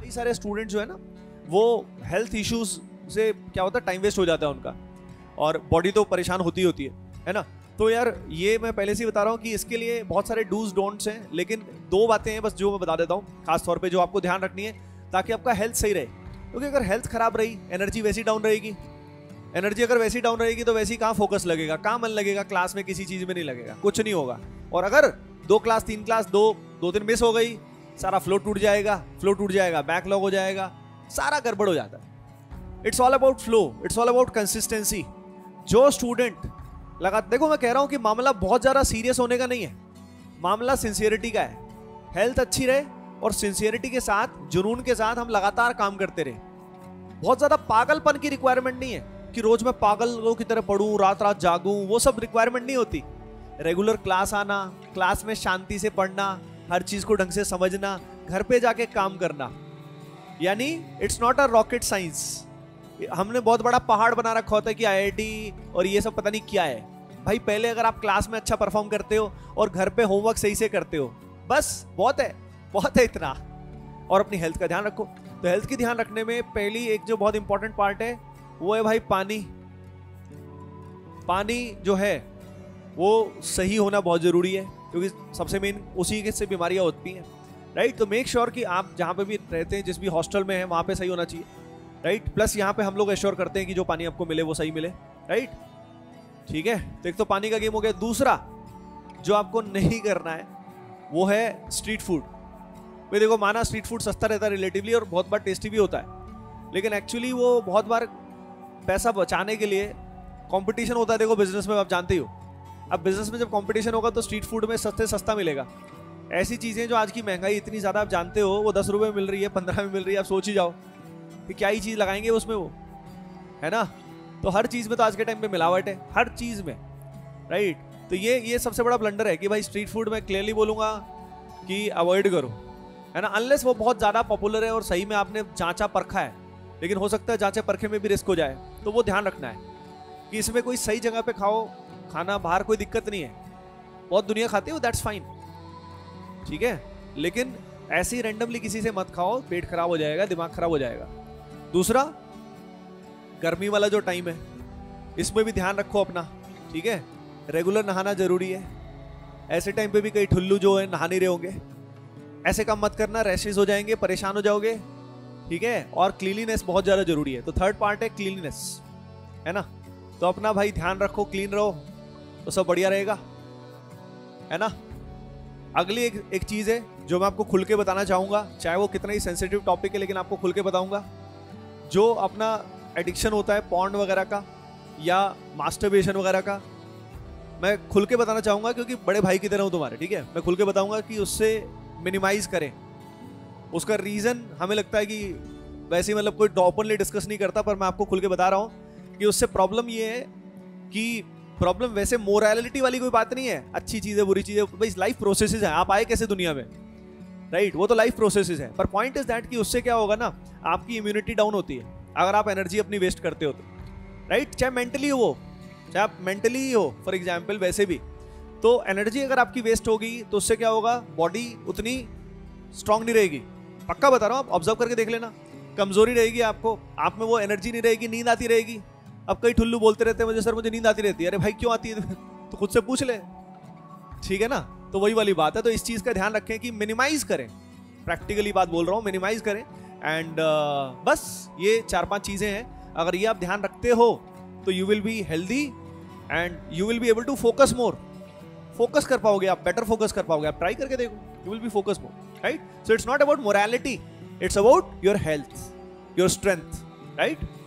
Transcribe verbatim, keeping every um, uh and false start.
कई सारे स्टूडेंट जो है ना वो हेल्थ इश्यूज से क्या होता है, टाइम वेस्ट हो जाता है उनका, और बॉडी तो परेशान होती होती है है ना। तो यार ये मैं पहले से ही बता रहा हूँ कि इसके लिए बहुत सारे डूज डोंट्स हैं, लेकिन दो बातें हैं बस जो मैं बता देता हूँ खास तौर पे जो आपको ध्यान रखनी है ताकि आपका हेल्थ सही रहे। क्योंकि अगर हेल्थ खराब रही, एनर्जी वैसी डाउन रहेगी, एनर्जी अगर वैसी डाउन रहेगी तो वैसी कहाँ फोकस लगेगा, कहाँ मन लगेगा, क्लास में किसी चीज में नहीं लगेगा, कुछ नहीं होगा। और अगर दो क्लास तीन क्लास दो दो दिन मिस हो गई, सारा फ्लो टूट जाएगा, फ्लो टूट जाएगा, बैकलॉग हो जाएगा, सारा गड़बड़ हो जाता है। It's all about flow, it's all about consistency. जो स्टूडेंट लगा, देखो मैं कह रहा हूं कि मामला बहुत ज्यादा सीरियस होने का नहीं है, मामला सिंसियरिटी का है। हेल्थ अच्छी रहे और सिंसियरिटी के साथ, जुनून के साथ हम लगातार काम करते रहे। बहुत ज्यादा पागलपन की रिक्वायरमेंट नहीं है कि रोज मैं पागलों की तरह पढ़ूं, रात रात जागूं, वो सब रिक्वायरमेंट नहीं होती। रेगुलर क्लास आना, क्लास में शांति से पढ़ना, हर चीज को ढंग से समझना, घर पे जाके काम करना, यानी it's not a rocket science. हमने बहुत बड़ा पहाड़ बना रखा होता है कि आईआईटी और ये सब पता नहीं क्या है। भाई पहले अगर आप क्लास में अच्छा परफॉर्म करते हो और घर पे होमवर्क सही से करते हो, बस बहुत है, बहुत है इतना। और अपनी हेल्थ का ध्यान रखो। तो हेल्थ की ध्यान रखने में पहली एक जो बहुत इंपॉर्टेंट पार्ट है वो है भाई पानी। पानी जो है वो सही होना बहुत जरूरी है, क्योंकि सबसे मेन उसी से बीमारियां होती हैं, राइट। तो मेक श्योर कि आप जहाँ पे भी रहते हैं, जिस भी हॉस्टल में है, वहाँ पे सही होना चाहिए, राइट। प्लस यहाँ पे हम लोग एश्योर करते हैं कि जो पानी आपको मिले वो सही मिले, राइट। ठीक है, तो एक तो पानी का गेम हो गया। दूसरा जो आपको नहीं करना है वो है स्ट्रीट फूड। भाई देखो, माना स्ट्रीट फूड सस्ता रहता है रिलेटिवली और बहुत बार टेस्टी भी होता है, लेकिन एक्चुअली वो बहुत बार पैसा बचाने के लिए कंपटीशन होता है। देखो बिजनेस में आप जानते ही हो, अब बिजनेस में जब कंपटीशन होगा तो स्ट्रीट फूड में सस्ते सस्ता मिलेगा। ऐसी चीजें जो आज की महंगाई इतनी ज्यादा आप जानते हो, वो दस रुपए में मिल रही है, पंद्रह में मिल रही है, आप सोच ही जाओ कि क्या ही चीज लगाएंगे उसमें, वो है ना। तो हर चीज में तो आज के टाइम पे मिलावट है, हर चीज में, राइट। तो ये ये सबसे बड़ा ब्लंडर है कि भाई स्ट्रीट फूड में क्लियरली बोलूंगा कि अवॉइड करो, है ना, अनलेस वो बहुत ज्यादा पॉपुलर है और सही में आपने जांचा परखा है। लेकिन हो सकता है जांचे परखे में भी रिस्क हो जाए, तो वो ध्यान रखना है कि इसमें कोई सही जगह पे खाओ खाना, बाहर कोई दिक्कत नहीं है, बहुत दुनिया खाती है, दैट्स फाइन, ठीक है। लेकिन ऐसे ही रैंडमली किसी से मत खाओ, पेट खराब हो जाएगा, दिमाग खराब हो जाएगा। दूसरा, गर्मी वाला जो टाइम है इसमें भी ध्यान रखो अपना, ठीक है। रेगुलर नहाना जरूरी है। ऐसे टाइम पे भी कई ठुल्लू जो है नहा नहीं रहे होंगे, ऐसे काम मत करना, रैशेस हो जाएंगे, परेशान हो जाओगे, ठीक है। और क्लीनलीनेस बहुत ज्यादा जरूरी है। तो थर्ड पार्ट है क्लीनलीनेस, है ना। तो अपना भाई ध्यान रखो, क्लीन रहो, तो सब बढ़िया रहेगा, है ना। अगली एक, एक चीज है जो मैं आपको खुल के बताना चाहूंगा, चाहे वो कितना ही सेंसिटिव टॉपिक है, लेकिन आपको खुल के बताऊंगा। जो अपना एडिक्शन होता है पॉर्न वगैरह का या मास्टरबेशन वगैरह का, मैं खुल के बताना चाहूंगा, क्योंकि बड़े भाई की तरह हूं तुम्हारे, ठीक है। मैं खुल के बताऊंगा कि उससे मिनिमाइज करें। उसका रीजन हमें लगता है कि वैसे ही मतलब कोई ओपनली डिस्कस नहीं करता, पर मैं आपको खुल के बता रहा हूं कि उससे प्रॉब्लम ये है कि प्रॉब्लम वैसे मोरालिटी वाली कोई बात नहीं है, अच्छी चीज है बुरी चीज है, भाई लाइफ प्रोसेसेस है, आप आए कैसे दुनिया में, राइट, वो तो लाइफ प्रोसेसेस है। पर पॉइंट इज दैट कि उससे क्या होगा ना, आपकी इम्यूनिटी डाउन होती है अगर आप एनर्जी अपनी वेस्ट करते हो तो, राइट। चाहे मेंटली हो, चाहे आप मेंटली ही हो फॉर एग्जाम्पल, वैसे भी तो एनर्जी अगर आपकी वेस्ट होगी तो उससे क्या होगा, बॉडी उतनी स्ट्रांग नहीं रहेगी। पक्का बता रहा हूँ, आप ऑब्जर्व करके देख लेना, कमजोरी रहेगी आपको, आप में वो एनर्जी नहीं रहेगी, नींद आती रहेगी। अब कई ठुल्लू बोलते रहते हैं मुझे, सर मुझे नींद आती रहती है। अरे भाई क्यों आती है तो खुद से पूछ ले, ठीक है ना। तो वही वाली बात है। तो इस चीज का ध्यान रखें कि मिनिमाइज करें, प्रैक्टिकली बात बोल रहा हूँ, मिनिमाइज करें। एंड uh, बस ये चार पांच चीजें हैं, अगर ये आप ध्यान रखते हो तो you will be healthy and you will be able to focus more. Focus कर पाओगे आप, बेटर फोकस कर पाओगे आप, ट्राई करके देखो, you will be focus more, right. So it's not about morality, it's about your health, your strength, right.